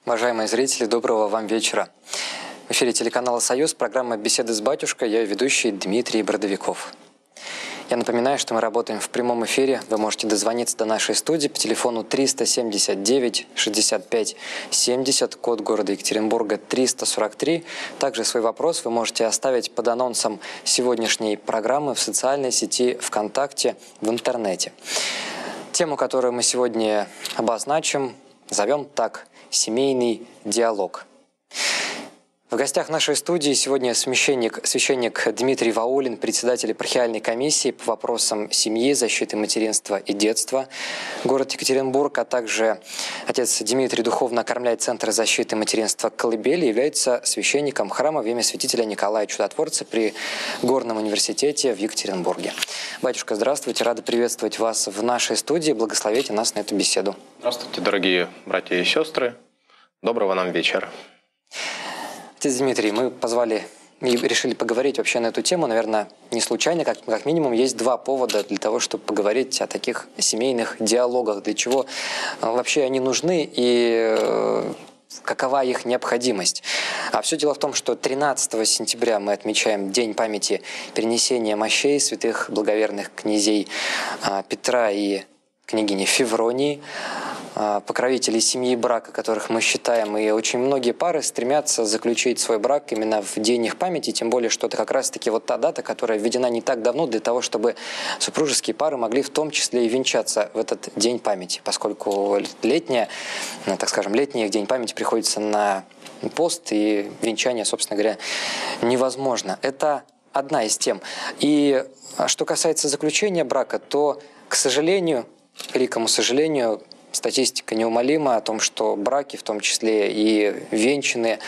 Уважаемые зрители, доброго вам вечера. В эфире телеканала «Союз», программа «Беседы с батюшкой», я ведущий Дмитрий Бродовиков. Я напоминаю, что мы работаем в прямом эфире. Вы можете дозвониться до нашей студии по телефону 379 65 70, код города Екатеринбурга 343. Также свой вопрос вы можете оставить под анонсом сегодняшней программы в социальной сети ВКонтакте в интернете. Тему, которую мы сегодня обозначим, зовем так «Семейный диалог». В гостях нашей студии сегодня священник Дмитрий Ваулин, председатель епархиальной комиссии по вопросам семьи, защиты материнства и детства, город Екатеринбург, а также отец Дмитрий духовно окормляет Центр защиты материнства «Колыбель», является священником храма во имя святителя Николая Чудотворца при Горном университете в Екатеринбурге. Батюшка, здравствуйте, рады приветствовать вас в нашей студии, благословите нас на эту беседу. Здравствуйте, дорогие братья и сестры, доброго нам вечера. Отец Дмитрий, мы позвали и решили поговорить вообще на эту тему, наверное, не случайно, как минимум есть два повода для того, чтобы поговорить о таких семейных диалогах, для чего вообще они нужны и какова их необходимость. А все дело в том, что 13 сентября мы отмечаем День памяти перенесения мощей святых благоверных князей Петра и княгини Февронии, покровителей семьи и брака, которых мы считаем, и очень многие пары стремятся заключить свой брак именно в день их памяти, тем более, что это как раз-таки вот та дата, которая введена не так давно для того, чтобы супружеские пары могли в том числе и венчаться в этот день памяти, поскольку летний их день памяти приходится на пост, и венчание, собственно говоря, невозможно. Это одна из тем. И что касается заключения брака, то, к сожалению, к великому сожалению, статистика неумолима о том, что браки, в том числе и венчанные,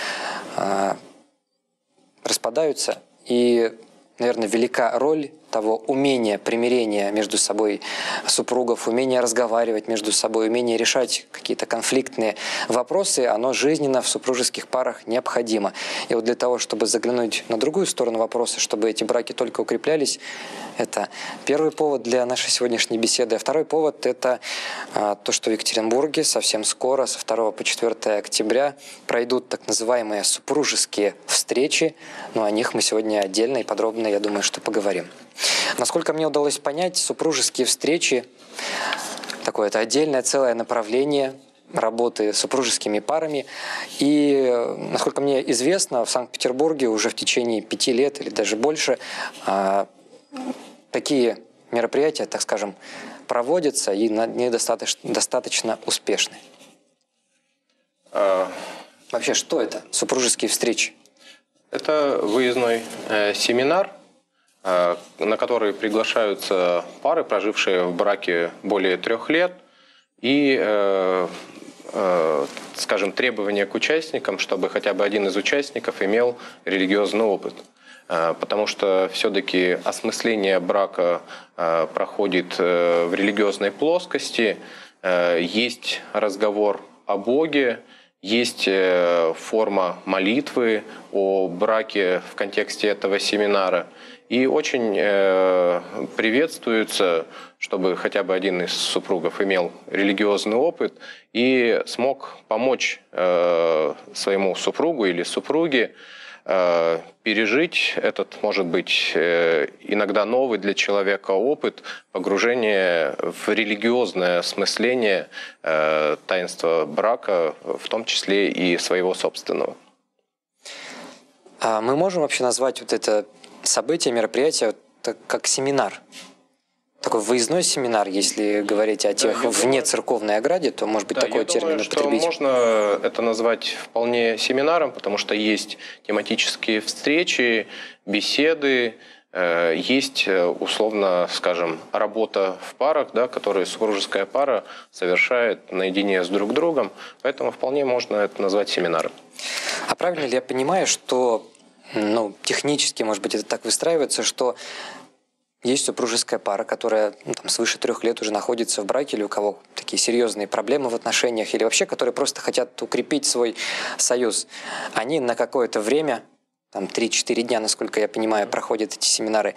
распадаются. И, наверное, велика роль того умения примирения между собой супругов, умения разговаривать между собой, умения решать какие-то конфликтные вопросы, оно жизненно в супружеских парах необходимо. И вот для того, чтобы заглянуть на другую сторону вопроса, чтобы эти браки только укреплялись, это первый повод для нашей сегодняшней беседы. А второй повод – это то, что в Екатеринбурге совсем скоро, со 2 по 4 октября, пройдут так называемые супружеские встречи. Но о них мы сегодня отдельно и подробно, я думаю, что поговорим. Насколько мне удалось понять, супружеские встречи – это отдельное целое направление работы с супружескими парами. И, насколько мне известно, в Санкт-Петербурге уже в течение 5 лет или даже больше такие мероприятия, так скажем, проводятся и они достаточно успешны. Вообще, что это супружеские встречи? Это выездной семинар, на который приглашаются пары, прожившие в браке более 3 лет, и, скажем, требования к участникам, чтобы хотя бы один из участников имел религиозный опыт. Потому что все-таки осмысление брака проходит в религиозной плоскости, есть разговор о Боге, есть форма молитвы о браке в контексте этого семинара. И очень приветствуется, чтобы хотя бы один из супругов имел религиозный опыт и смог помочь своему супругу или супруге пережить этот, может быть, иногда новый для человека опыт погружения в религиозное осмысление таинства брака, в том числе и своего собственного. А мы можем вообще назвать вот это событие, мероприятие как семинар? Такой выездной семинар, если говорить о тех вне церковной ограде, то, может быть, такой термин употребить. Можно это назвать вполне семинаром, потому что есть тематические встречи, беседы, есть, условно, скажем, работа в парах, которые супружеская пара совершает наедине с друг другом, поэтому вполне можно это назвать семинаром. А правильно ли я понимаю, что, технически, может быть, это так выстраивается, что есть супружеская пара, которая свыше 3 лет уже находится в браке, или у кого такие серьезные проблемы в отношениях, или вообще, которые просто хотят укрепить свой союз. Они на какое-то время, 3-4 дня, насколько я понимаю, проходят эти семинары,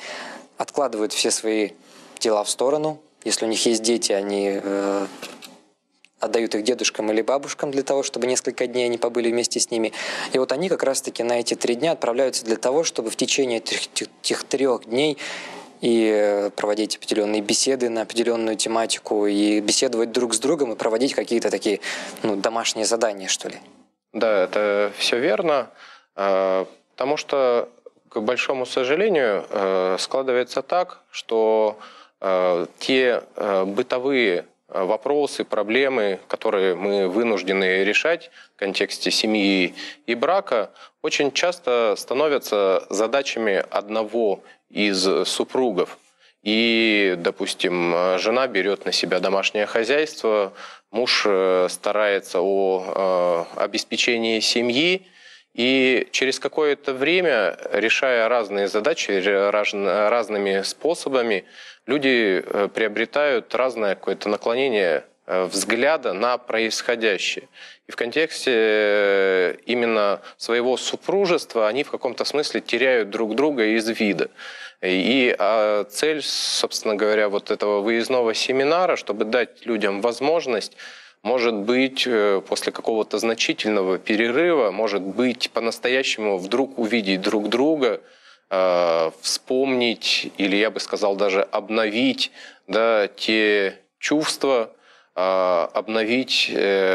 откладывают все свои дела в сторону. Если у них есть дети, они отдают их дедушкам или бабушкам для того, чтобы несколько дней они побыли вместе с ними. И вот они как раз-таки на эти 3 дня отправляются для того, чтобы в течение этих 3 дней и проводить определенные беседы на определенную тематику, и беседовать друг с другом, и проводить какие-то такие домашние задания, что ли. Да, это все верно, потому что, к большому сожалению, складывается так, что те бытовые вопросы, проблемы, которые мы вынуждены решать в контексте семьи и брака, очень часто становятся задачами одного из супругов. И, допустим, жена берет на себя домашнее хозяйство, муж старается о обеспечении семьи, и через какое-то время, решая разные задачи разными способами, люди приобретают разное какое-то наклонение взгляда на происходящее. И в контексте именно своего супружества они в каком-то смысле теряют друг друга из вида. И цель, собственно говоря, вот этого выездного семинара, чтобы дать людям возможность, может быть, после какого-то значительного перерыва, может быть, по-настоящему вдруг увидеть друг друга, вспомнить, или я бы сказал даже обновить, да, те чувства, обновить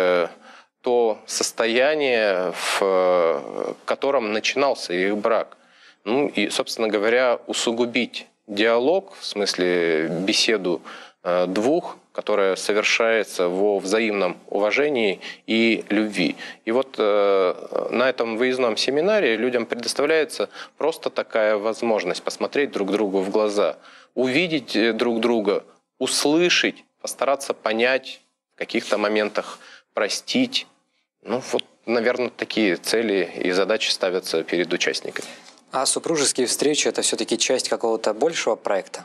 то состояние, в котором начинался их брак. Ну и, собственно говоря, усугубить диалог, в смысле беседу двух, которая совершается во взаимном уважении и любви. И вот на этом выездном семинаре людям предоставляется просто такая возможность посмотреть друг другу в глаза, увидеть друг друга, услышать, постараться понять в каких-то моментах, простить. Ну вот, наверное, такие цели и задачи ставятся перед участниками. А супружеские встречи – это все-таки часть какого-то большего проекта?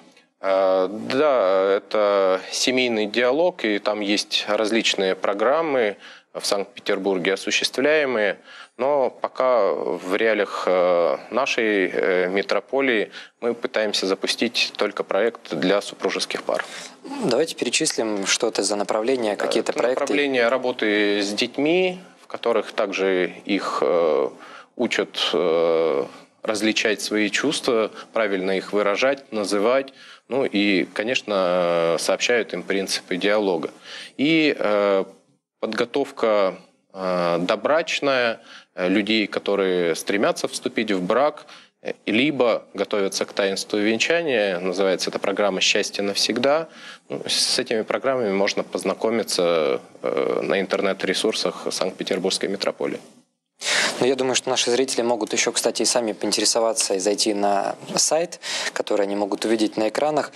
Да, это семейный диалог, и там есть различные программы в Санкт-Петербурге осуществляемые, но пока в реалиях нашей метрополии мы пытаемся запустить только проект для супружеских пар. Давайте перечислим, что это за направления, какие-то проекты. Направления работы с детьми, в которых также их учат различать свои чувства, правильно их выражать, называть. Ну и, конечно, сообщают им принципы диалога. И подготовка добрачная людей, которые стремятся вступить в брак, либо готовятся к таинству венчания, называется эта программа «Счастье навсегда». Ну, с этими программами можно познакомиться на интернет-ресурсах Санкт-Петербургской метрополии. Но я думаю, что наши зрители могут еще, кстати, и сами поинтересоваться и зайти на сайт, который они могут увидеть на экранах.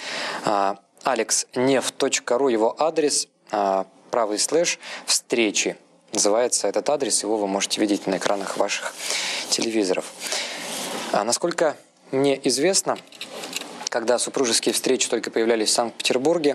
alexnev.ru, его адрес, правый слэш, встречи. Называется этот адрес, его вы можете видеть на экранах ваших телевизоров. Насколько мне известно, когда супружеские встречи только появлялись в Санкт-Петербурге,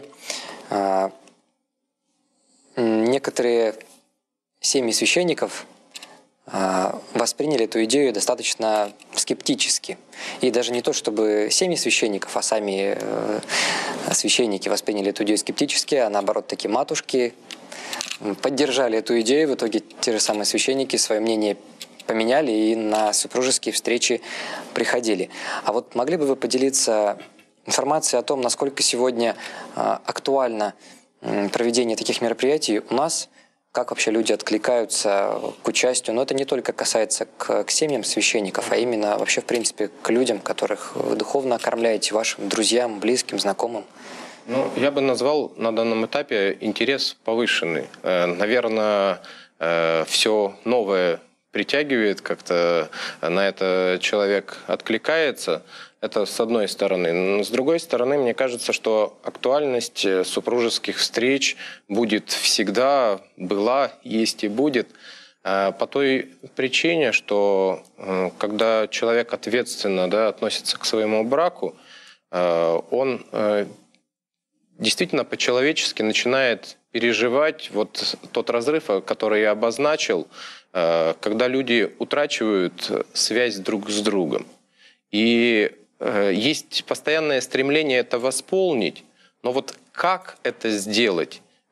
некоторые семьи священников восприняли эту идею достаточно скептически. И даже не то, чтобы семьи священников, а сами священники восприняли эту идею скептически, а наоборот, такие матушки поддержали эту идею. В итоге те же самые священники свое мнение поменяли и на супружеские встречи приходили. А вот могли бы вы поделиться информацией о том, насколько сегодня актуально проведение таких мероприятий у нас, как вообще люди откликаются к участию? Но это не только касается к семьям священников, а именно вообще, в принципе, к людям, которых вы духовно окормляете, вашим друзьям, близким, знакомым. Ну, я бы назвал на данном этапе интерес повышенный. Наверное, все новое притягивает, как-то на это человек откликается. Это с одной стороны. Но с другой стороны, мне кажется, что актуальность супружеских встреч будет всегда, была, есть и будет. По той причине, что когда человек ответственно, да, относится к своему браку, он действительно по-человечески начинает переживать вот тот разрыв, который я обозначил, когда люди утрачивают связь друг с другом. И есть постоянное стремление это восполнить, но вот как это сделать,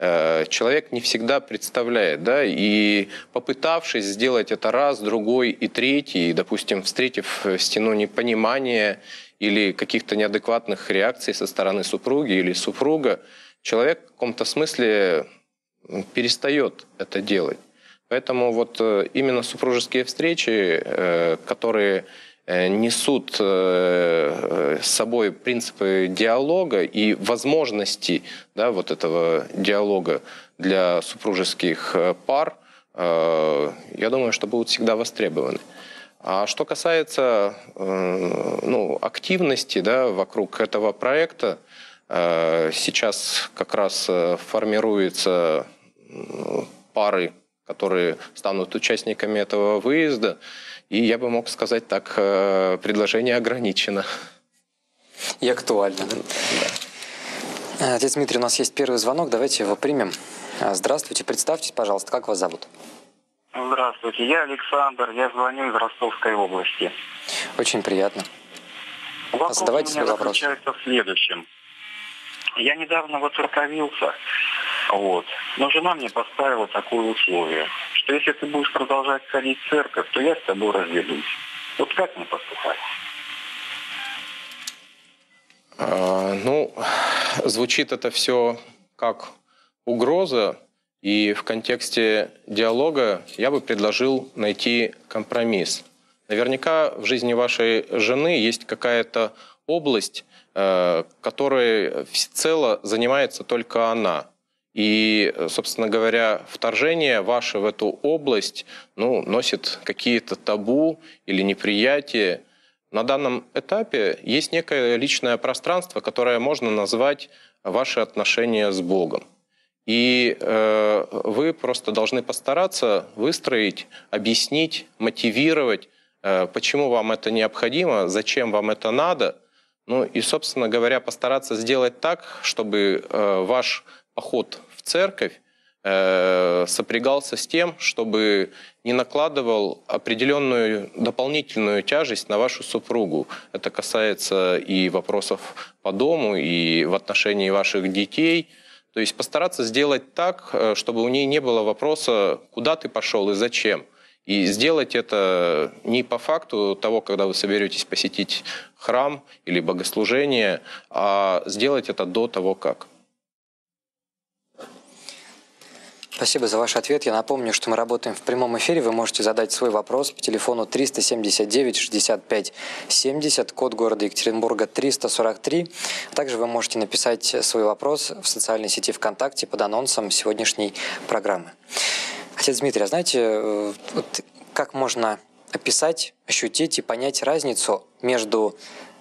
человек не всегда представляет, да, и попытавшись сделать это раз, другой и третий, и, допустим, встретив стену непонимания или каких-то неадекватных реакций со стороны супруги или супруга, человек в каком-то смысле перестает это делать. Поэтому вот именно супружеские встречи, которые несут с собой принципы диалога и возможности, да, вот этого диалога для супружеских пар, я думаю, что будут всегда востребованы. А что касается активности, да, вокруг этого проекта, сейчас как раз формируются пары, которые станут участниками этого выезда. И я бы мог сказать так, предложение ограничено. И актуально. Да. Отец Дмитрий, у нас есть первый звонок, давайте его примем. Здравствуйте, представьтесь, пожалуйста, как вас зовут? Здравствуйте, я Александр, я звоню из Ростовской области. Очень приятно. Вопрос Задавайте у меня свой вопрос. заключается в следующем. Я недавно воцерковился, но жена мне поставила такое условие, что если ты будешь продолжать ходить в церковь, то я с тобой разведусь. Вот как мне поступать? Звучит это все как угроза, и в контексте диалога я бы предложил найти компромисс. Наверняка в жизни вашей жены есть какая-то область, которой всецело занимается только она. И, собственно говоря, вторжение ваше в эту область носит какие-то табу или неприятие. На данном этапе есть некое личное пространство, которое можно назвать ваши отношения с Богом. И вы просто должны постараться выстроить, объяснить, мотивировать, почему вам это необходимо, зачем вам это надо. И, собственно говоря, постараться сделать так, чтобы ваш поход в церковь сопрягался с тем, чтобы не накладывал определенную дополнительную тяжесть на вашу супругу. Это касается и вопросов по дому, и в отношении ваших детей. То есть постараться сделать так, чтобы у нее не было вопроса, куда ты пошел и зачем. И сделать это не по факту того, когда вы соберетесь посетить храм или богослужение, а сделать это до того, как. Спасибо за ваш ответ. Я напомню, что мы работаем в прямом эфире. Вы можете задать свой вопрос по телефону 379 65 70, код города Екатеринбурга 343. Также вы можете написать свой вопрос в социальной сети ВКонтакте под анонсом сегодняшней программы. Отец Дмитрий, а знаете, как можно описать, ощутить и понять разницу между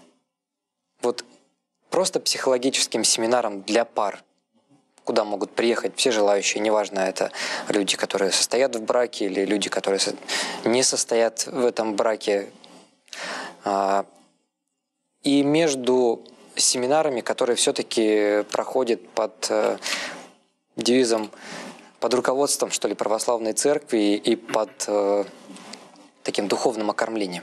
просто психологическим семинаром для пар, куда могут приехать все желающие, неважно, это люди, которые состоят в браке, или люди, которые не состоят в этом браке, и между семинарами, которые все-таки проходят под девизом, под руководством, что ли, православной церкви и под таким духовным окормлением?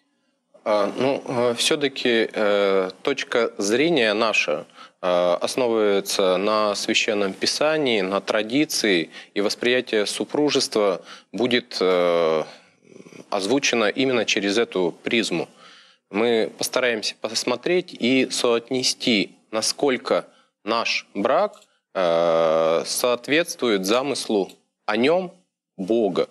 Все-таки точка зрения наша основывается на Священном Писании, на традиции, и восприятие супружества будет озвучено именно через эту призму. Мы постараемся посмотреть и соотнести, насколько наш брак соответствует замыслу о нем Бога.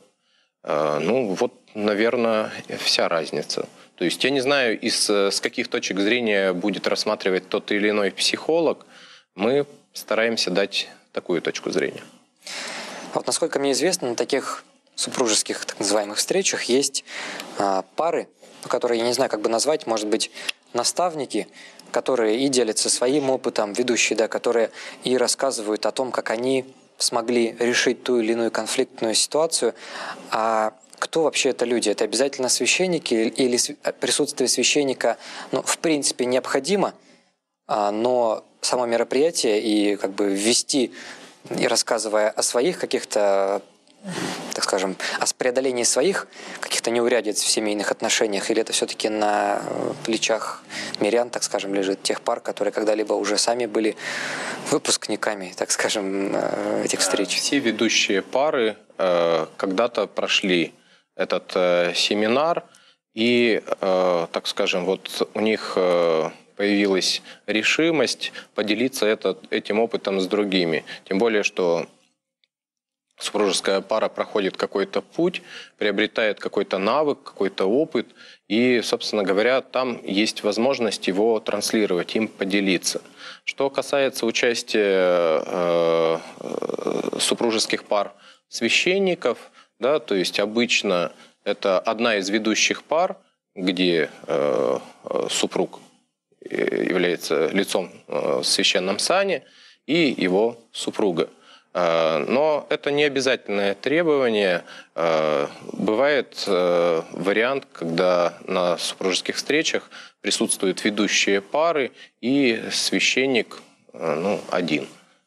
Наверное, вся разница. То есть я не знаю, с каких точек зрения будет рассматривать тот или иной психолог. Мы стараемся дать такую точку зрения. Насколько мне известно, на таких супружеских так называемых встречах есть пары, которые, я не знаю, как бы назвать, может быть, наставники, которые и делятся своим опытом, ведущие, да, которые и рассказывают о том, как они смогли решить ту или иную конфликтную ситуацию. А кто вообще это люди? Это обязательно священники или присутствие священника, в принципе, необходимо, но само мероприятие и как бы вести, и рассказывая о своих каких-то так скажем, о преодолении своих каких-то неурядиц в семейных отношениях, или это все-таки на плечах мирян, так скажем, лежит тех пар, которые когда-либо уже сами были выпускниками, так скажем, этих встреч? Все ведущие пары когда-то прошли этот семинар, и, так скажем, вот у них появилась решимость поделиться этим опытом с другими. Тем более, что супружеская пара проходит какой-то путь, приобретает какой-то навык, какой-то опыт, и, собственно говоря, там есть возможность его транслировать, им поделиться. Что касается участия супружеских пар священников, да, то есть обычно это одна из ведущих пар, где супруг является лицом в священном сане, и его супруга. Но это не обязательное требование. Бывает вариант, когда на супружеских встречах присутствуют ведущие пары и священник один.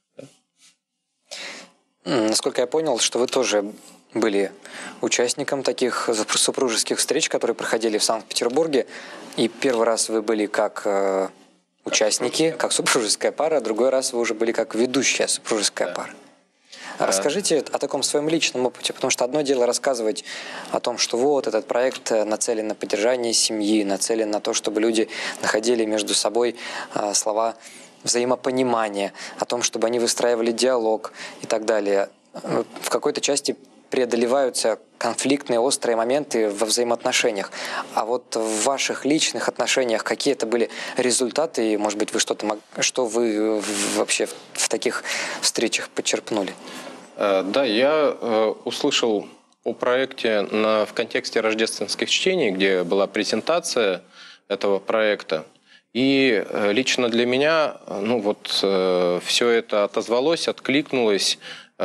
Насколько я понял, что вы тоже были участником таких супружеских встреч, которые проходили в Санкт-Петербурге. И первый раз вы были как участники, как супружеская пара, а другой раз вы уже были как ведущая супружеская пара. Расскажите о таком своем личном опыте, потому что одно дело рассказывать о том, что вот этот проект нацелен на поддержание семьи, нацелен на то, чтобы люди находили между собой слова взаимопонимания, о том, чтобы они выстраивали диалог и так далее. В какой-то части преодолеваются конфликтные, острые моменты во взаимоотношениях. А вот в ваших личных отношениях какие это были результаты, и, может быть, вы что вы вообще в таких встречах подчерпнули? Да, я услышал о проекте в контексте рождественских чтений, где была презентация этого проекта. И лично для меня все это отозвалось, откликнулось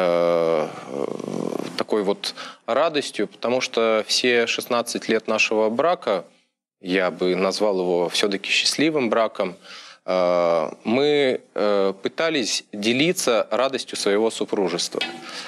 такой вот радостью, потому что все 16 лет нашего брака, я бы назвал его все-таки счастливым браком, мы пытались делиться радостью своего супружества,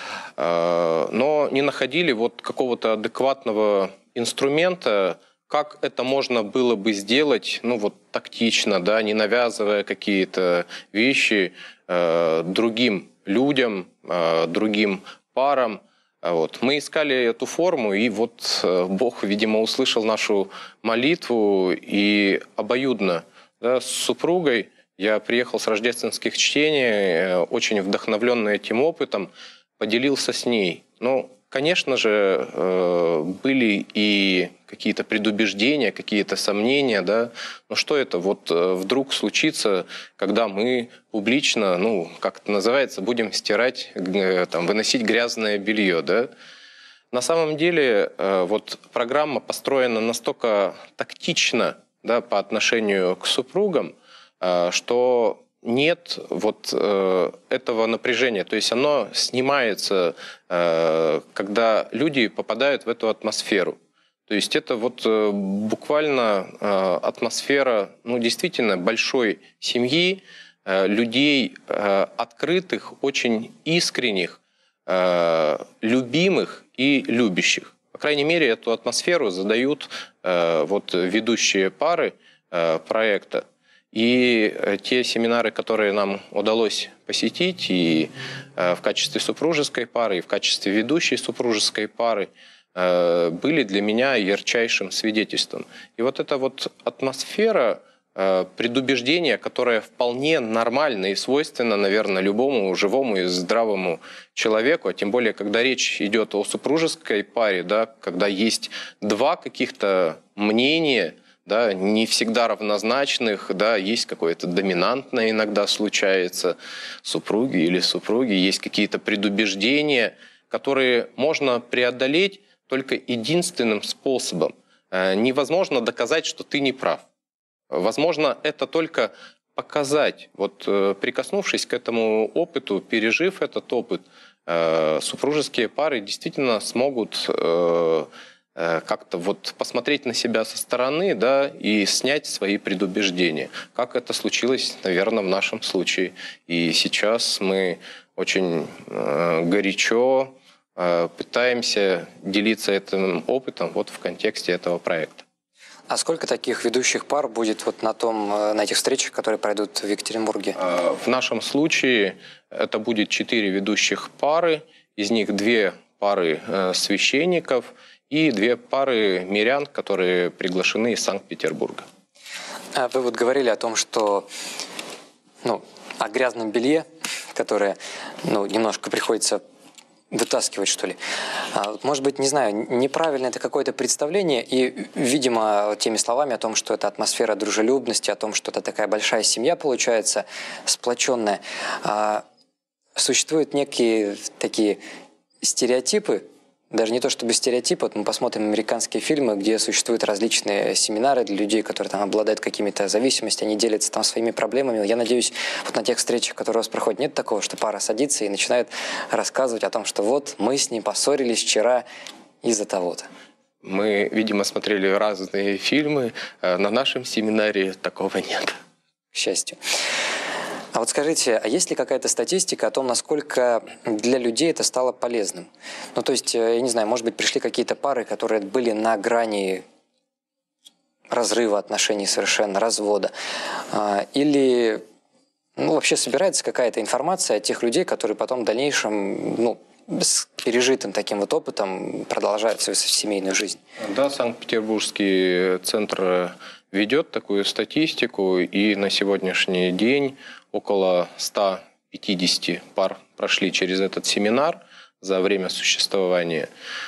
но не находили вот какого-то адекватного инструмента, как это можно было бы сделать, тактично, да, не навязывая какие-то вещи другим людям, другим парам. Мы искали эту форму, и вот Бог, видимо, услышал нашу молитву, и обоюдно, да, с супругой я приехал с рождественских чтений, очень вдохновленный этим опытом, поделился с ней. Конечно же, были и какие-то предубеждения, какие-то сомнения, да. Но что это вдруг случится, когда мы публично, как это называется, будем стирать, выносить грязное белье, да? На самом деле, программа построена настолько тактично, да, по отношению к супругам, что нет этого напряжения. То есть оно снимается, когда люди попадают в эту атмосферу. То есть это буквально атмосфера, действительно большой семьи, людей открытых, очень искренних, любимых и любящих. По крайней мере, эту атмосферу задают ведущие пары проекта. И те семинары, которые нам удалось посетить и в качестве супружеской пары, и в качестве ведущей супружеской пары, были для меня ярчайшим свидетельством. И эта атмосфера предубеждения, которая вполне нормальна и свойственна, наверное, любому живому и здравому человеку, а тем более, когда речь идет о супружеской паре, да, когда есть два каких-то мнения, да, не всегда равнозначных, да, есть какое-то доминантное иногда случается, супруги или супруги, есть какие-то предубеждения, которые можно преодолеть только единственным способом. Невозможно доказать, что ты не прав. Возможно, это только показать. Прикоснувшись к этому опыту, пережив этот опыт, супружеские пары действительно смогут как-то посмотреть на себя со стороны, да, и снять свои предубеждения. Как это случилось, наверное, в нашем случае. И сейчас мы очень горячо пытаемся делиться этим опытом вот в контексте этого проекта. А сколько таких ведущих пар будет вот на этих встречах, которые пройдут в Екатеринбурге? В нашем случае это будет 4 ведущих пары, из них 2 пары священников и 2 пары мирян, которые приглашены из Санкт-Петербурга. Вы вот говорили о том, что о грязном белье, которое немножко приходится вытаскивать, что ли. Может быть, не знаю, неправильно это какое-то представление, и, видимо, теми словами о том, что это атмосфера дружелюбности, о том, что это такая большая семья получается, сплоченная. Существуют некие такие стереотипы, даже не то чтобы стереотипы, вот мы посмотрим американские фильмы, где существуют различные семинары для людей, которые там обладают какими-то зависимостями, они делятся там своими проблемами. Я надеюсь, вот на тех встречах, которые у вас проходят, нет такого, что пара садится и начинает рассказывать о том, что вот мы с ним поссорились вчера из-за того-то. Мы, видимо, смотрели разные фильмы, на нашем семинаре такого нет. К счастью. А вот скажите, а есть ли какая-то статистика о том, насколько для людей это стало полезным? То есть, я не знаю, может быть, пришли какие-то пары, которые были на грани разрыва отношений совершенно, развода. Или вообще собирается какая-то информация о тех людей, которые потом в дальнейшем, с пережитым таким вот опытом продолжают свою семейную жизнь? Да, Санкт-Петербургский центр ведет такую статистику, и на сегодняшний день около 150 пар прошли через этот семинар за время существования.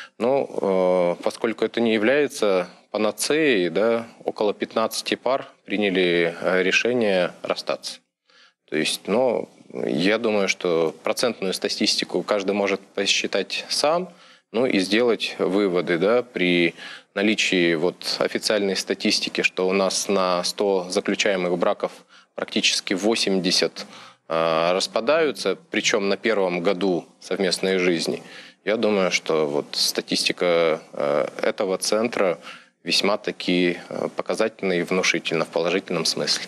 Но поскольку это не является панацеей, да, около 15 пар приняли решение расстаться. То есть, я думаю, что процентную статистику каждый может посчитать сам, и сделать выводы, да, при наличии официальной статистики, что у нас на 100 заключаемых браков практически 80 распадаются, причем на первом году совместной жизни. Я думаю, что статистика этого центра весьма-таки показательна и внушительна в положительном смысле.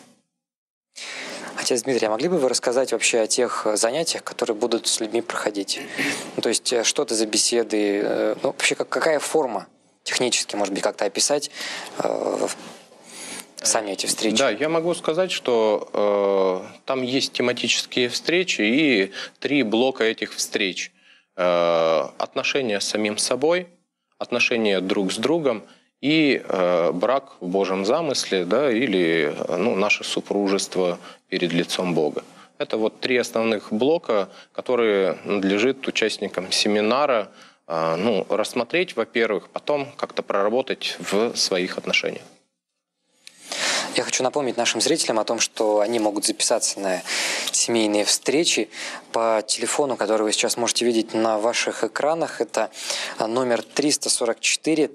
Отец Дмитрий, а могли бы вы рассказать вообще о тех занятиях, которые будут с людьми проходить? То есть, что это за беседы? Вообще, какая форма технически, может быть, как-то описать сами эти встречи? Да, я могу сказать, что там есть тематические встречи и 3 блока этих встреч. Отношения с самим собой, отношения друг с другом и брак в Божьем замысле, да, или наше супружество перед лицом Бога. Это 3 основных блока, которые надлежит участникам семинара рассмотреть, во-первых, потом как-то проработать в своих отношениях. Я хочу напомнить нашим зрителям о том, что они могут записаться на семейные встречи по телефону, который вы сейчас можете видеть на ваших экранах. Это номер 344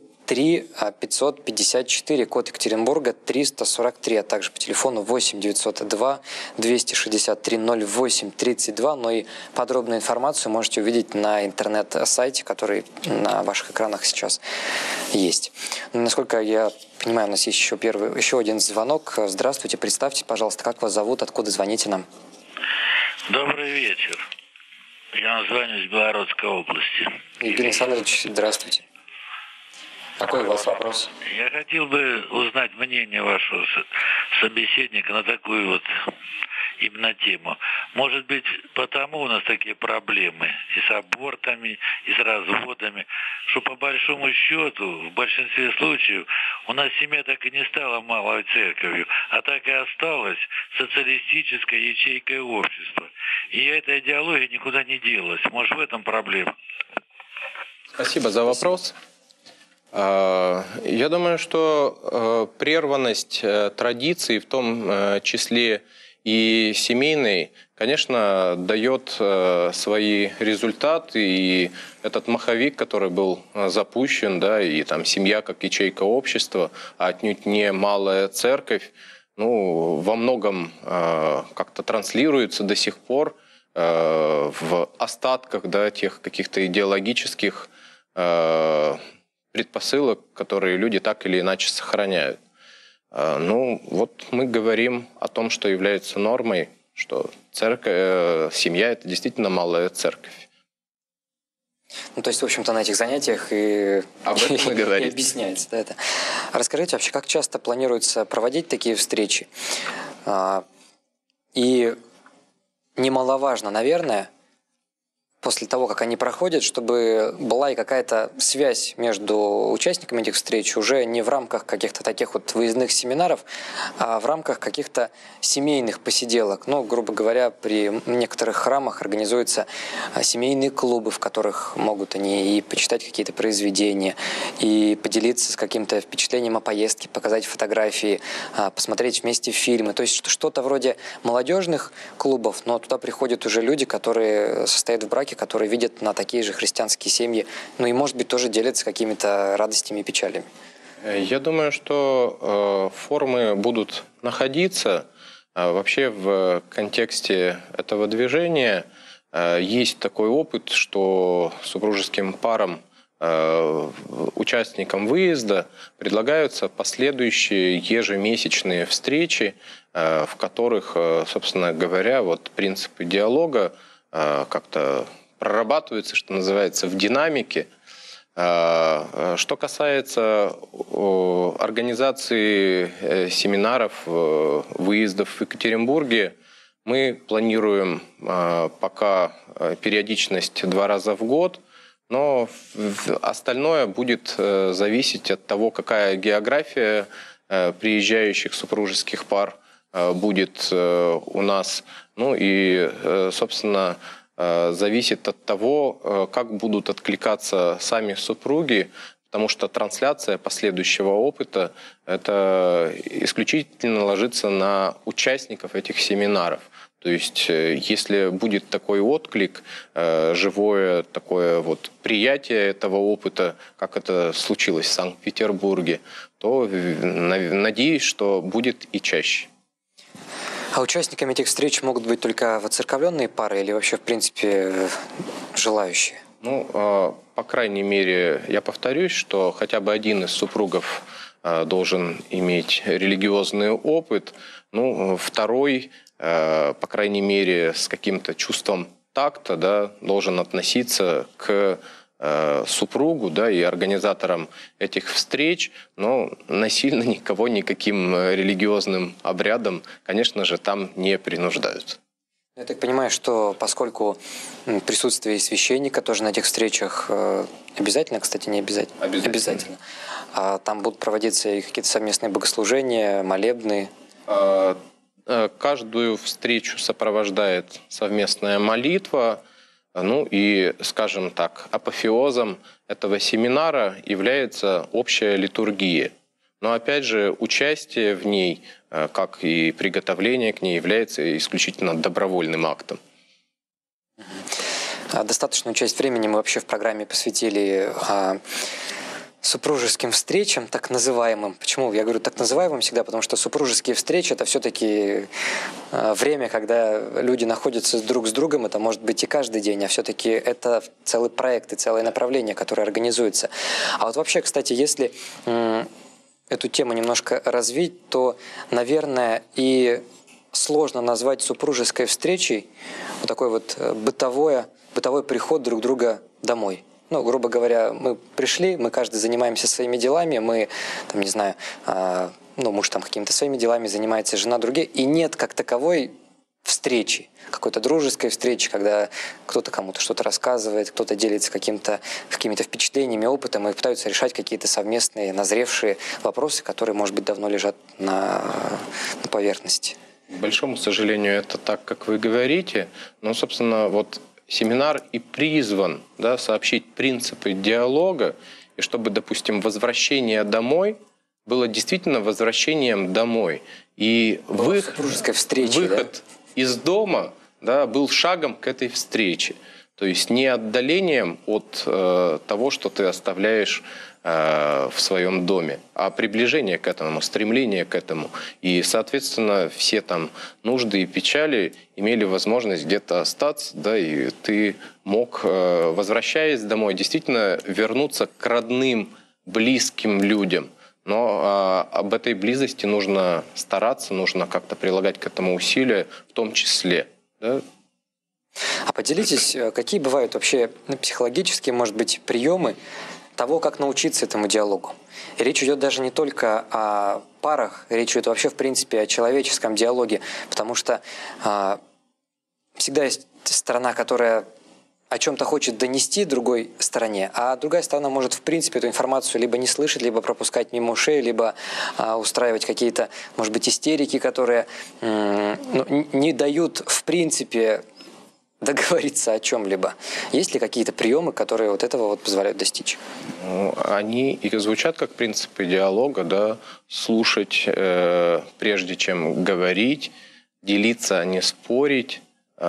554, код Екатеринбурга 343, а также по телефону 8 902 263 08 32. Но и подробную информацию можете увидеть на интернет-сайте, который на ваших экранах сейчас есть. Насколько я понимаю, у нас есть еще один звонок. Здравствуйте, представьте, пожалуйста, как вас зовут, откуда звоните нам? Добрый вечер. Я звоню из Белгородской области. Евгений Александрович, здравствуйте. Какой у вас вопрос? Я хотел бы узнать мнение вашего собеседника на такую именно тему. Может быть, потому у нас такие проблемы и с абортами, и с разводами, что по большому счету, в большинстве случаев, у нас семья так и не стала малой церковью, а так и осталась социалистической ячейкой общества. И эта идеология никуда не делась. Может, в этом проблема? Спасибо за вопрос. Я думаю, что прерванность традиций, в том числе и семейной, конечно, дает свои результаты. И этот маховик, который был запущен, да, и там семья как ячейка общества, а отнюдь не малая церковь, во многом как-то транслируется до сих пор в остатках, да, тех каких-то идеологических предпосылок, которые люди так или иначе сохраняют. Мы говорим о том, что является нормой, что семья – это действительно малая церковь. Ну, то есть, в общем-то, на этих занятиях и, Об этом и говорится. и объясняется да, это. Расскажите вообще, как часто планируется проводить такие встречи? И немаловажно, наверное, после того, как они проходят, чтобы была и какая-то связь между участниками этих встреч уже не в рамках каких-то таких вот выездных семинаров, а в рамках каких-то семейных посиделок. Ну, грубо говоря, при некоторых храмах организуются семейные клубы, в которых могут они и почитать какие-то произведения, и поделиться с каким-то впечатлением о поездке, показать фотографии, посмотреть вместе фильмы. То есть что-то вроде молодежных клубов, но туда приходят уже люди, которые состоят в браке, которые видят на такие же христианские семьи, ну и, может быть, тоже делятся какими-то радостями и печалями. Я думаю, что формы будут находиться. Вообще в контексте этого движения есть такой опыт, что супружеским парам, участникам выезда предлагаются последующие ежемесячные встречи, в которых, собственно говоря, вот принципы диалога как-то прорабатываются, что называется, в динамике. Что касается организации семинаров, выездов в Екатеринбурге, мы планируем пока периодичность 2 раза в год, но остальное будет зависеть от того, какая география приезжающих супружеских пар будет у нас. Ну и, собственно, зависит от того, как будут откликаться сами супруги, потому что трансляция последующего опыта это исключительно ложится на участников этих семинаров. То есть, если будет такой отклик, живое такое вот приятие этого опыта, как это случилось в Санкт-Петербурге, то надеюсь, что будет и чаще. А участниками этих встреч могут быть только воцерковленные пары или вообще, в принципе, желающие? Ну, по крайней мере, я повторюсь, что хотя бы один из супругов должен иметь религиозный опыт, ну, второй, по крайней мере, с каким-то чувством такта, да, должен относиться к супругу, да, и организаторам этих встреч, но насильно никого никаким религиозным обрядом, конечно же, там не принуждают. Я так понимаю, что поскольку присутствие священника тоже на этих встречах обязательно, кстати, не обязательно. Обязательно. А там будут проводиться и какие-то совместные богослужения, молебны. Каждую встречу сопровождает совместная молитва. Ну и, скажем так, апофеозом этого семинара является общая литургия. Но опять же, участие в ней, как и приготовление к ней, является исключительно добровольным актом. Достаточную часть времени мы вообще в программе посвятили супружеским встречам, так называемым. Почему я говорю так называемым всегда? Потому что супружеские встречи – это все-таки время, когда люди находятся друг с другом. Это может быть и каждый день, а все-таки это целый проект и целое направление, которое организуется. А вот вообще, кстати, если эту тему немножко развить, то, наверное, и сложно назвать супружеской встречей вот такой вот бытовой приход друг друга домой. Ну, грубо говоря, мы пришли, мы каждый занимаемся своими делами, мы, там, не знаю, муж там какими-то своими делами занимается, жена другие, и нет как таковой встречи, какой-то дружеской встречи, когда кто-то кому-то что-то рассказывает, кто-то делится какими-то впечатлениями, опытом и пытаются решать какие-то совместные, назревшие вопросы, которые, может быть, давно лежат на поверхности. К большому сожалению, это так, как вы говорите, но, собственно, вот семинар и призван, да, сообщить принципы диалога, и чтобы, допустим, возвращение домой было действительно возвращением домой. И супружеская встреча, выход из дома, да, был шагом к этой встрече. То есть не отдалением от того, что ты оставляешь в своем доме, а приближение к этому, стремление к этому. И, соответственно, все там нужды и печали имели возможность где-то остаться, да, и ты мог, возвращаясь домой, действительно вернуться к родным, близким людям. Но об этой близости нужно стараться, нужно как-то прилагать к этому усилия, в том числе. Да? А поделитесь, какие бывают вообще психологические, может быть, приемы того, как научиться этому диалогу. И речь идет даже не только о парах, речь идет вообще, в принципе, о человеческом диалоге, потому что всегда есть сторона, которая о чем-то хочет донести другой стороне, а другая сторона может, в принципе, эту информацию либо не слышать, либо пропускать мимо ушей, либо устраивать какие-то, может быть, истерики, которые не дают, в принципе, договориться о чем-либо. Есть ли какие-то приемы, которые вот этого вот позволяют достичь? Они и звучат как принципы диалога, да, слушать прежде чем говорить, делиться, а не спорить,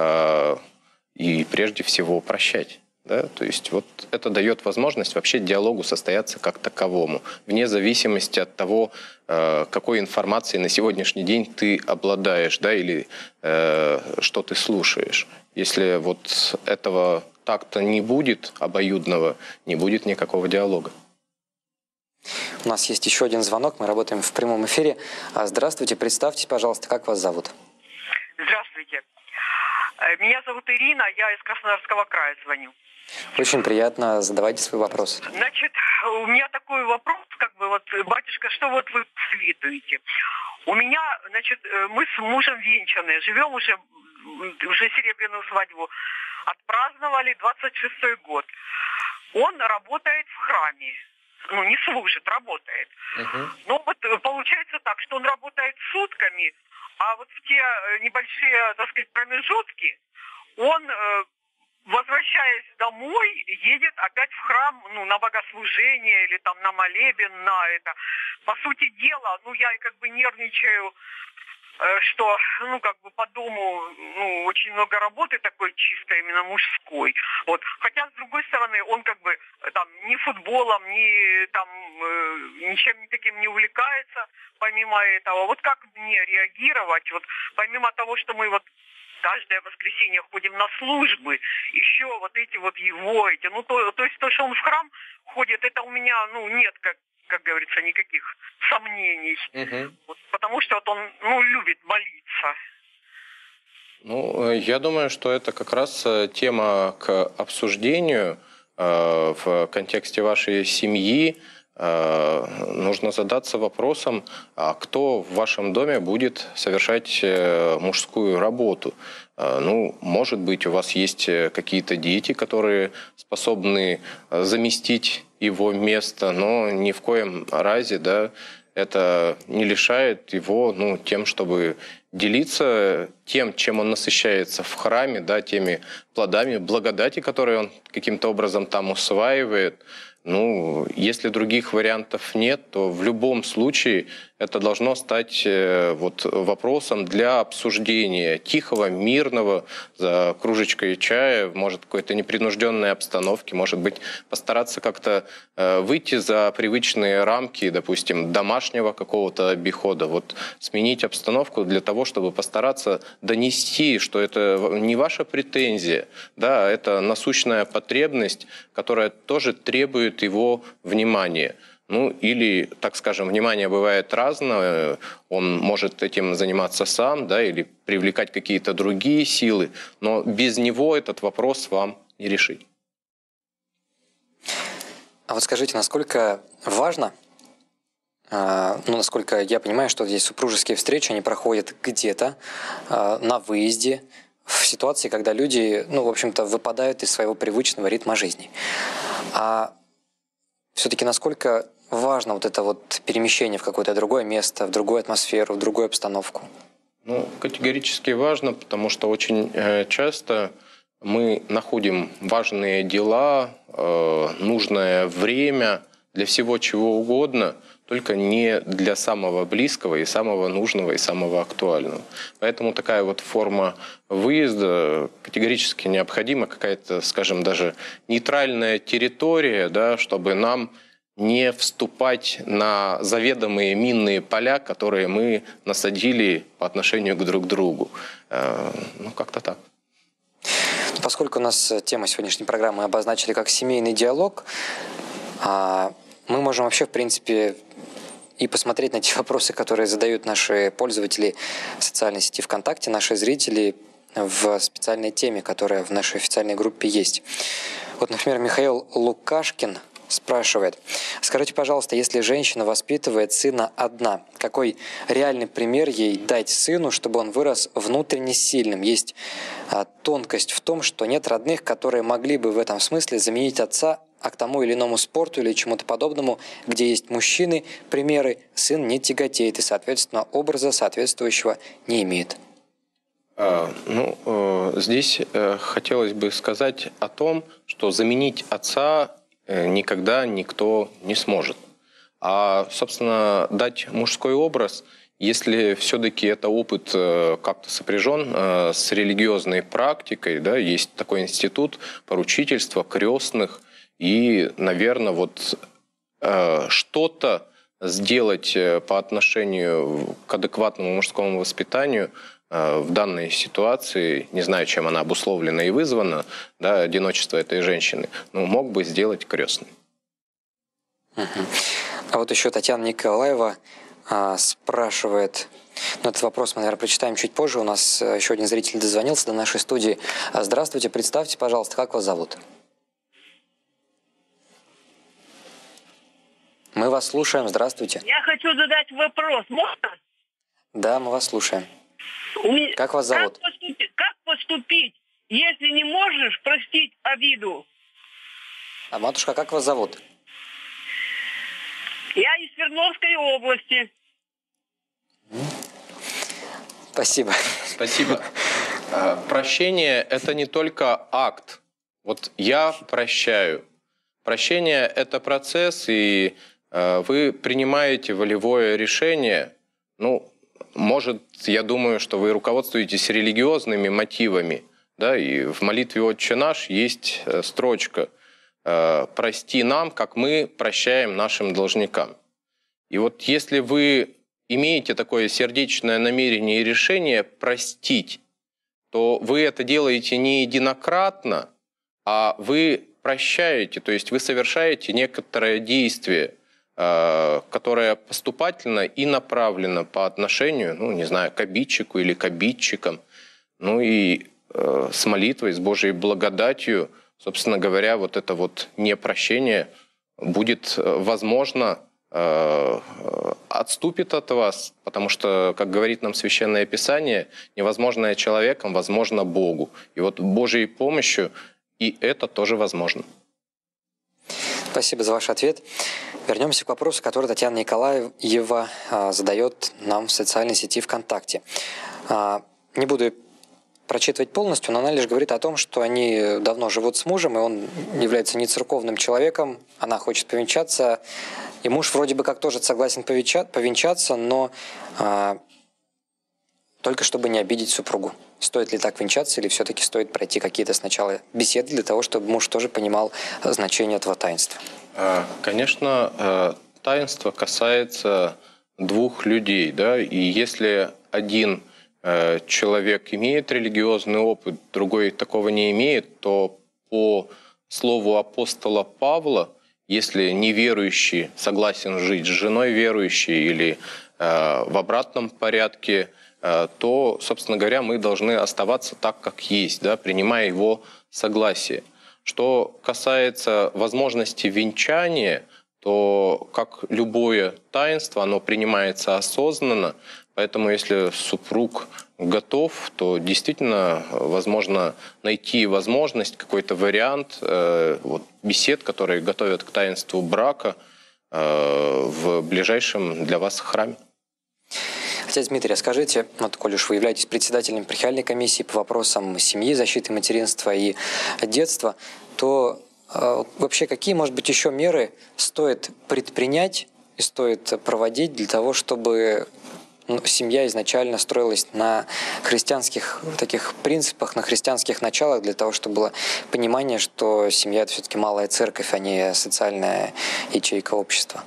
и прежде всего прощать. Да? То есть вот это дает возможность вообще диалогу состояться как таковому, вне зависимости от того, какой информацией на сегодняшний день ты обладаешь, да, или что ты слушаешь. Если вот этого такта не будет, обоюдного, не будет никакого диалога. У нас есть еще один звонок, мы работаем в прямом эфире. Здравствуйте, представьтесь, пожалуйста, как вас зовут? Здравствуйте. Меня зовут Ирина, я из Краснодарского края звоню. Очень приятно, задавайте свой вопрос. Значит, у меня такой вопрос, батюшка, что вот вы советуете? У меня, значит, мы с мужем венчаны, живем уже серебряную свадьбу отпраздновали, 26-й год. Он работает в храме. Не служит, работает. Но вот получается так, что он работает сутками, а вот в те небольшие, так сказать, промежутки он, возвращаясь домой, едет опять в храм, на богослужение или там на молебен, на это. По сути дела, я как бы нервничаю, что, по дому, очень много работы такой чисто именно мужской. Вот. Хотя, с другой стороны, он ни футболом, ни ничем таким не увлекается, помимо этого. Вот как мне реагировать? Вот помимо того, что мы каждое воскресенье ходим на службы, еще вот эти то есть то, что он в храм ходит, это у меня, нет, как говорится, никаких сомнений. Вот, потому что он, любит молиться. Я думаю, что это как раз тема к обсуждению в контексте вашей семьи. Нужно задаться вопросом, а кто в вашем доме будет совершать мужскую работу. Может быть, у вас есть какие-то дети, которые способны заместить его место, но ни в коем разе, да, это не лишает его тем, чтобы делиться тем, чем он насыщается в храме, да, теми плодами благодати, которые он каким-то образом там усваивает. Если других вариантов нет, то в любом случае это должно стать вопросом для обсуждения тихого, мирного, за кружечкой чая, может, какой-то непринужденной обстановке, может быть, постараться как-то выйти за привычные рамки, допустим, домашнего какого-то обихода, сменить обстановку для того, чтобы постараться донести, что это не ваша претензия, да, это насущная потребность, которая тоже требует его внимания. Или, так скажем, внимание бывает разное, он может этим заниматься сам, да, или привлекать какие-то другие силы, но без него этот вопрос вам не решить. А вот скажите, насколько важно, насколько я понимаю, что здесь супружеские встречи, они проходят где-то на выезде, в ситуации, когда люди, в общем-то, выпадают из своего привычного ритма жизни. А все-таки насколько важно это перемещение в какое-то другое место, в другую атмосферу, в другую обстановку? Категорически важно, потому что очень часто мы находим важные дела, нужное время для всего чего угодно, только не для самого близкого и самого нужного и самого актуального. Поэтому такая форма выезда категорически необходима, какая-то, скажем, даже нейтральная территория, да, чтобы нам не вступать на заведомые минные поля, которые мы насадили по отношению к друг другу. Как-то так. Поскольку у нас тема сегодняшней программы обозначили как семейный диалог, мы можем вообще, в принципе, и посмотреть на те вопросы, которые задают наши пользователи социальной сети ВКонтакте, наши зрители, в специальной теме, которая в нашей официальной группе есть. Вот, например, Михаил Лукашкин спрашивает: скажите, пожалуйста, если женщина воспитывает сына одна, какой реальный пример ей дать сыну, чтобы он вырос внутренне сильным? Есть тонкость в том, что нет родных, которые могли бы в этом смысле заменить отца, а к тому или иному спорту или чему-то подобному, где есть мужчины, примеры, сын не тяготеет и, соответственно, образа соответствующего не имеет. Здесь хотелось бы сказать о том, что заменить отца никогда никто не сможет. А, собственно, дать мужской образ, если все-таки это опыт как-то сопряжен с религиозной практикой, да, есть такой институт поручительства, крестных, и, наверное, вот что-то сделать по отношению к адекватному мужскому воспитанию в данной ситуации, не знаю, чем она обусловлена и вызвана, да, одиночество этой женщины, но мог бы сделать крестный. А вот еще Татьяна Николаева спрашивает, этот вопрос мы, наверное, прочитаем чуть позже, у нас еще один зритель дозвонился до нашей студии. Здравствуйте, представьте, пожалуйста, как вас зовут? Мы вас слушаем, здравствуйте. Я хочу задать вопрос, можно? Да, мы вас слушаем. Как вас зовут? Как поступить, если не можешь простить обиду? А матушка, как вас зовут? Я из Свердловской области. Спасибо. Спасибо. Прощение – это не только акт. Вот я прощаю. Прощение – это процесс, и вы принимаете волевое решение. Может, я думаю, что вы руководствуетесь религиозными мотивами, да, и в молитве «Отче наш» есть строчка «Прости нам, как мы прощаем нашим должникам». И вот если вы имеете такое сердечное намерение и решение простить, то вы это делаете не единократно, а вы прощаете, то есть вы совершаете некоторое действие, которая поступательно и направлена по отношению, к обидчику или к обидчикам. И с молитвой, с Божьей благодатью, собственно говоря, вот это вот непрощение будет, возможно, отступит от вас, потому что, как говорит нам Священное Писание, невозможное человеком возможно Богу. И вот Божьей помощью и это тоже возможно. Спасибо за ваш ответ. Вернемся к вопросу, который Татьяна Николаева задает нам в социальной сети ВКонтакте. Не буду прочитывать полностью, но она лишь говорит о том, что они давно живут с мужем, и он является нецерковным человеком, она хочет повенчаться, и муж вроде бы как тоже согласен повенчаться, но только чтобы не обидеть супругу. Стоит ли так венчаться, или все-таки стоит пройти какие-то сначала беседы для того, чтобы муж тоже понимал значение этого таинства? Конечно, таинство касается двух людей, да, и если один человек имеет религиозный опыт, другой такого не имеет, то по слову апостола Павла, если неверующий согласен жить с женой верующей или в обратном порядке, то, собственно говоря, мы должны оставаться так, как есть, да, принимая его согласие. Что касается возможности венчания, то, как любое таинство, оно принимается осознанно, поэтому если супруг готов, то действительно возможно найти возможность, какой-то вариант бесед, которые готовят к таинству брака в ближайшем для вас храме. Отец Дмитрий, скажите, коль уж вы являетесь председателем епархиальной комиссии по вопросам семьи, защиты материнства и детства, то вообще какие, может быть, еще меры стоит предпринять и стоит проводить для того, чтобы семья изначально строилась на христианских таких принципах, на христианских началах, для того, чтобы было понимание, что семья – это все-таки малая церковь, а не социальная ячейка общества?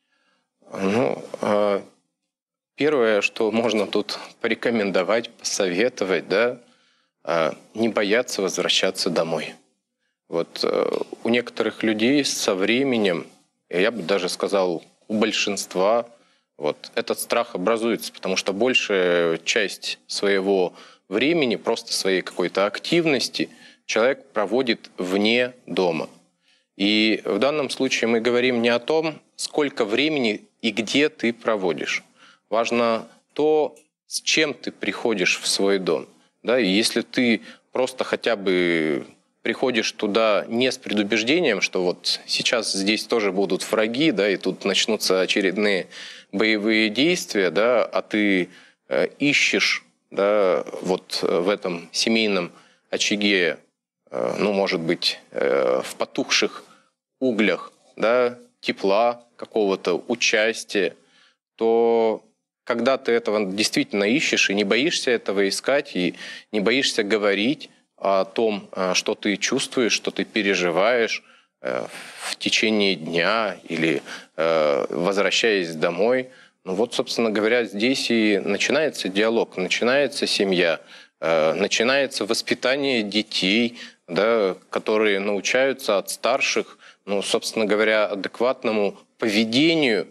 Первое, что можно тут порекомендовать, посоветовать, да, не бояться возвращаться домой. Вот у некоторых людей со временем, я бы даже сказал, у большинства, вот этот страх образуется, потому что большая часть своего времени, просто своей какой-то активности человек проводит вне дома. И в данном случае мы говорим не о том, сколько времени и где ты проводишь. Важно то, с чем ты приходишь в свой дом. Да? И если ты просто хотя бы приходишь туда не с предубеждением, что вот сейчас здесь тоже будут враги, да, и тут начнутся очередные боевые действия, да, а ты ищешь, да, вот в этом семейном очаге, ну, может быть, в потухших углях, да, тепла какого-то, участия, то когда ты этого действительно ищешь и не боишься этого искать, и не боишься говорить о том, что ты чувствуешь, что ты переживаешь в течение дня или возвращаясь домой, ну вот, собственно говоря, здесь и начинается диалог, начинается семья, начинается воспитание детей, да, которые научаются от старших, ну, собственно говоря, адекватному поведению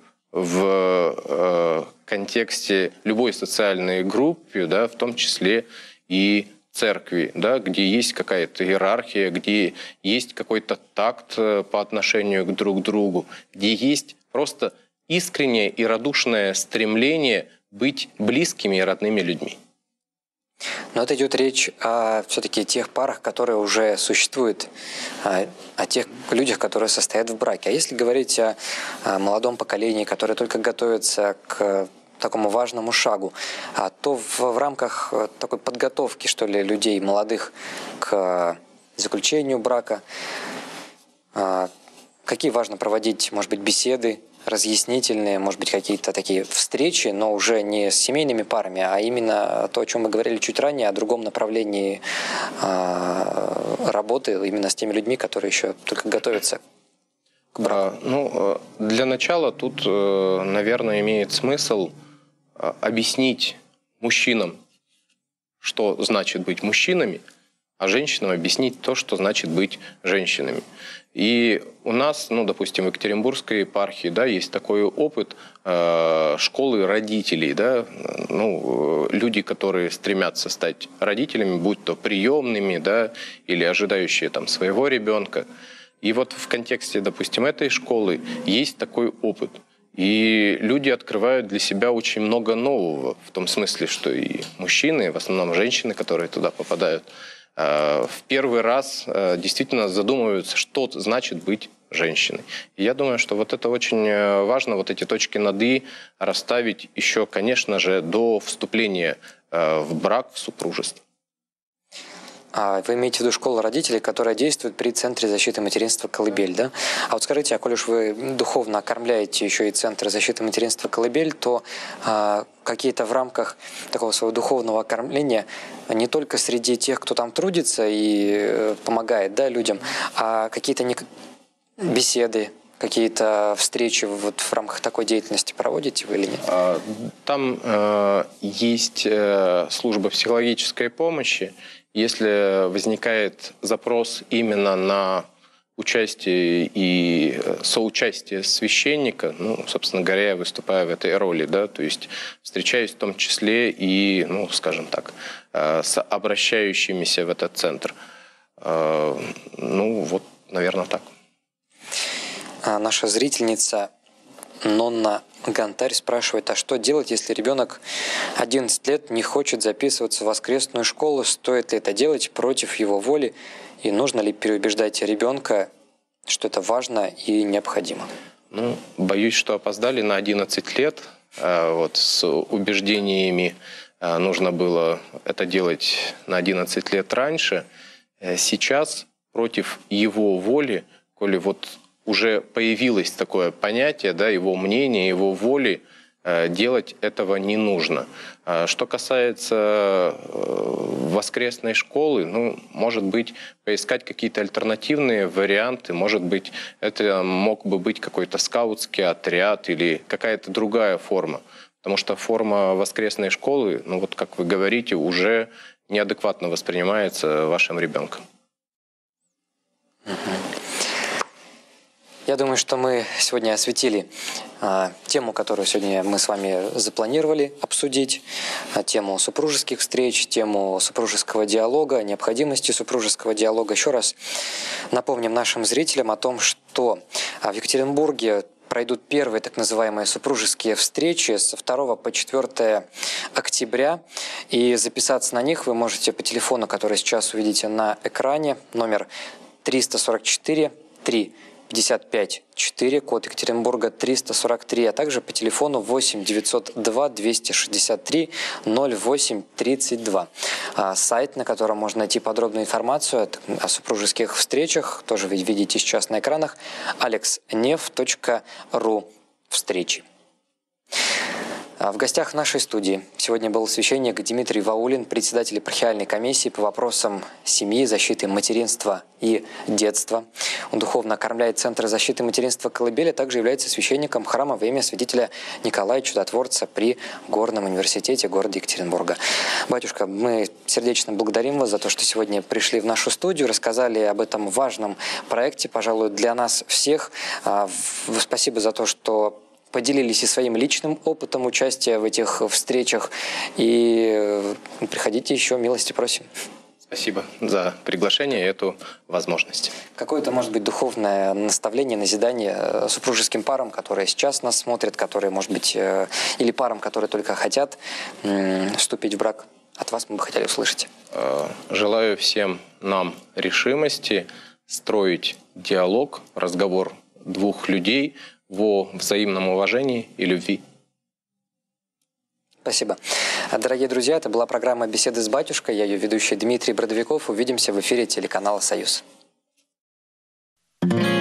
в контексте любой социальной группы, да, в том числе и церкви, да, где есть какая-то иерархия, где есть какой-то такт по отношению друг к другу, где есть просто искреннее и радушное стремление быть близкими и родными людьми. Но это идет речь о все-таки тех парах, которые уже существуют, о тех людях, которые состоят в браке. А если говорить о молодом поколении, которое только готовится к такому важному шагу, то в рамках такой подготовки, что ли, людей молодых к заключению брака, какие важно проводить, может быть, беседы разъяснительные, может быть, какие-то такие встречи, но уже не с семейными парами, а именно то, о чем мы говорили чуть ранее, о другом направлении работы, именно с теми людьми, которые еще только готовятся к браку. Ну, для начала тут, наверное, имеет смысл объяснить мужчинам, что значит быть мужчинами, а женщинам объяснить то, что значит быть женщинами. И у нас, ну, допустим, в Екатеринбургской епархии, да, есть такой опыт школы родителей, да, ну, люди, которые стремятся стать родителями, будь то приемными, да, или ожидающие там своего ребенка. И вот в контексте, допустим, этой школы есть такой опыт. И люди открывают для себя очень много нового, в том смысле, что и мужчины, в основном женщины, которые туда попадают, в первый раз действительно задумываются, что значит быть женщиной. И я думаю, что вот это очень важно, вот эти точки над «и» расставить еще, конечно же, до вступления в брак, в супружество. Вы имеете в виду школу родителей, которая действует при Центре защиты материнства «Колыбель», да? А вот скажите, а коль уж вы духовно окормляете еще и Центр защиты материнства «Колыбель», то какие-то в рамках такого своего духовного окормления не только среди тех, кто там трудится и помогает, да, людям, а какие-то беседы, какие-то встречи вот в рамках такой деятельности проводите вы или нет? Там есть служба психологической помощи. Если возникает запрос именно на участие и соучастие священника, ну, собственно говоря, я выступаю в этой роли, да, то есть встречаюсь в том числе и, ну, скажем так, с обращающимися в этот центр. Ну, вот, наверное, так. Наша зрительница Нонна Гантарь спрашивает, а что делать, если ребенок 11 лет не хочет записываться в воскресную школу? Стоит ли это делать против его воли? И нужно ли переубеждать ребенка, что это важно и необходимо? Ну, боюсь, что опоздали на 11 лет. Вот с убеждениями нужно было это делать на 11 лет раньше. Сейчас против его воли, коли вот уже появилось такое понятие, да, его мнения, его воли, делать этого не нужно. Что касается воскресной школы, ну, может быть, поискать какие-то альтернативные варианты, может быть, это мог бы быть какой-то скаутский отряд или какая-то другая форма. Потому что форма воскресной школы, ну вот как вы говорите, уже неадекватно воспринимается вашим ребенком. Я думаю, что мы сегодня осветили тему, которую сегодня мы с вами запланировали обсудить, тему супружеских встреч, тему супружеского диалога, необходимости супружеского диалога. Еще раз напомним нашим зрителям о том, что в Екатеринбурге пройдут первые так называемые супружеские встречи с 2 по 4 октября. И записаться на них вы можете по телефону, который сейчас увидите на экране, номер 344 3 55 4, код Екатеринбурга 343, а также по телефону 8 902 263 08 32. Сайт, на котором можно найти подробную информацию о супружеских встречах, тоже вы видите сейчас на экранах, alexnev.ru встречи. В гостях нашей студии сегодня был священник Дмитрий Ваулин, председатель епархиальной комиссии по вопросам семьи, защиты материнства и детства. Он духовно окормляет Центр защиты материнства «Колыбель», а также является священником храма во имя святителя Николая Чудотворца при Горном университете города Екатеринбурга. Батюшка, мы сердечно благодарим вас за то, что сегодня пришли в нашу студию, рассказали об этом важном проекте, пожалуй, для нас всех. Спасибо за то, что поделились и своим личным опытом участия в этих встречах. И приходите еще, милости просим. Спасибо за приглашение и эту возможность. Какое-то, может быть, духовное наставление, назидание супружеским парам, которые сейчас нас смотрят, которые, может быть, или парам, которые только хотят вступить в брак. От вас мы бы хотели услышать. Желаю всем нам решимости строить диалог, разговор двух людей во взаимном уважении и любви. Спасибо. Дорогие друзья, это была программа «Беседы с батюшкой». Я ее ведущий Дмитрий Бродовиков. Увидимся в эфире телеканала «Союз».